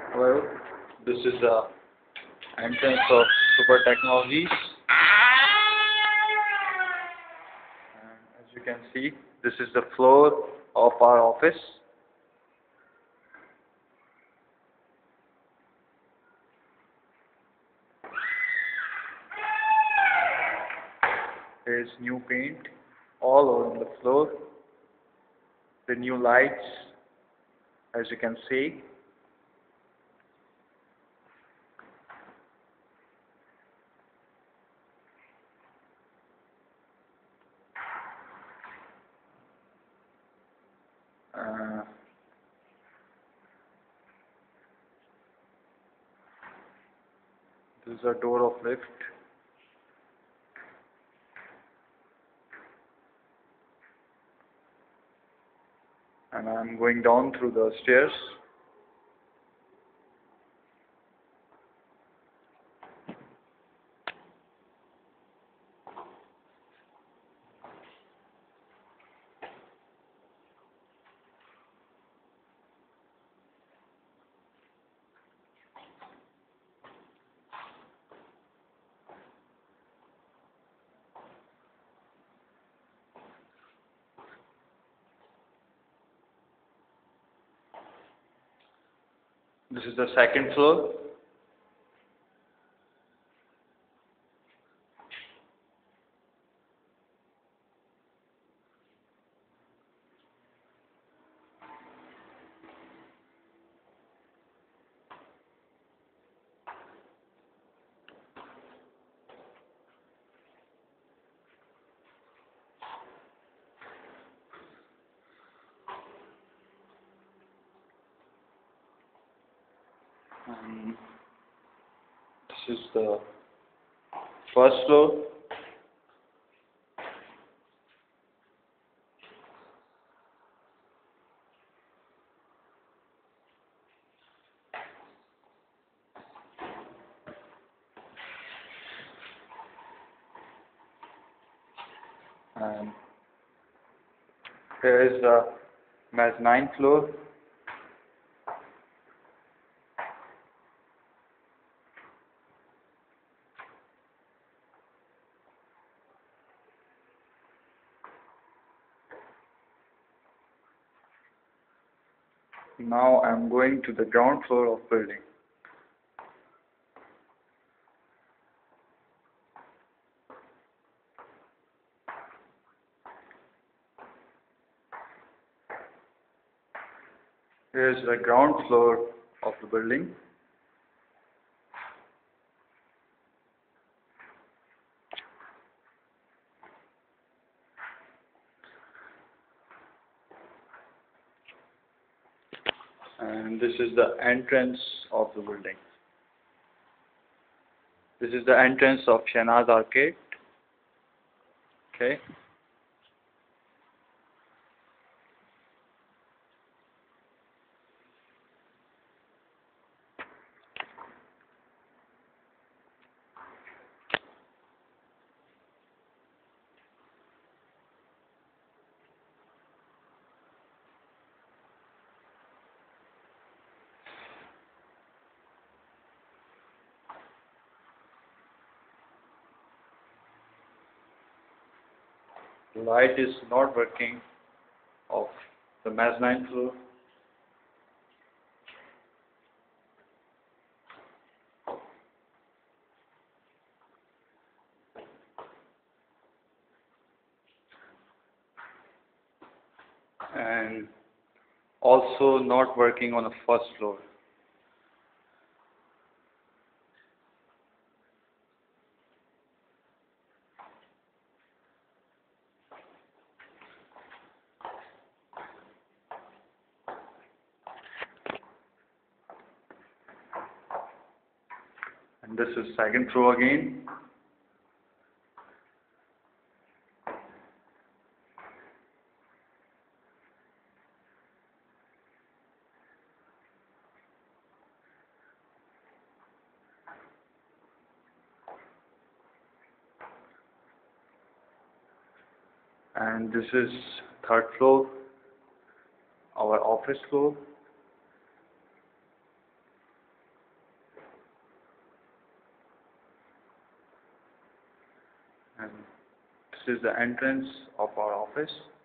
Well, this is the entrance of Super Technologies, and as you can see, this is the floor of our office. There is new paint all over the floor, the new lights, as you can see. Uh, this is a door of lift. And I'm going down through the stairs. This is the second floor. And this is the first floor. And here is the mezzanine floor. Now I'm going to the ground floor of building. Here is the ground floor of the building. And this is the entrance of the building. This is the entrance of Shehnaz Arcade. Okay. The light is not working of the mezzanine floor. And also not working on the first floor. And this is second floor again. And this is third floor, our office floor. And this is the entrance of our office.